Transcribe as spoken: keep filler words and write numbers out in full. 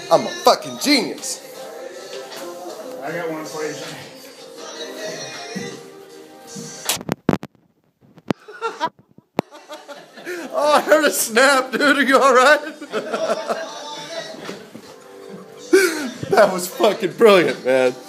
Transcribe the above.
I'm a fucking genius. I got one for you. Oh, I heard a snap, dude. Are you alright? That was fucking brilliant, man.